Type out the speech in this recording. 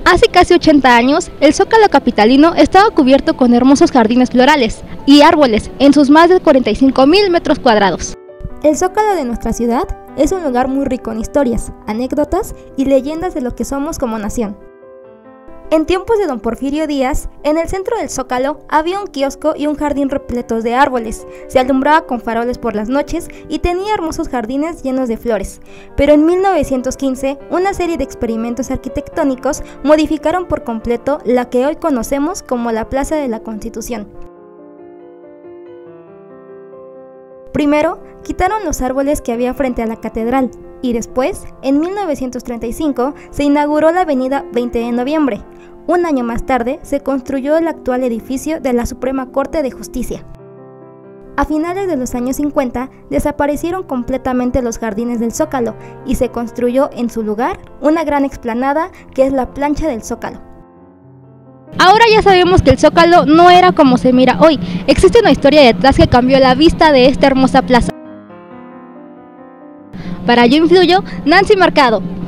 Hace casi 80 años, el Zócalo capitalino estaba cubierto con hermosos jardines florales y árboles en sus más de 45.000 metros cuadrados. El Zócalo de nuestra ciudad es un lugar muy rico en historias, anécdotas y leyendas de lo que somos como nación. En tiempos de don Porfirio Díaz, en el centro del Zócalo había un kiosco y un jardín repletos de árboles. Se alumbraba con faroles por las noches y tenía hermosos jardines llenos de flores. Pero en 1915, una serie de experimentos arquitectónicos modificaron por completo la que hoy conocemos como la Plaza de la Constitución. Primero, quitaron los árboles que había frente a la catedral y después, en 1935, se inauguró la avenida 20 de noviembre. Un año más tarde, se construyó el actual edificio de la Suprema Corte de Justicia. A finales de los años 50, desaparecieron completamente los jardines del Zócalo y se construyó en su lugar una gran explanada que es la Plancha del Zócalo. Ahora ya sabemos que el Zócalo no era como se mira hoy. Existe una historia detrás que cambió la vista de esta hermosa plaza. Para Yo Influyo, Nancy Mercado.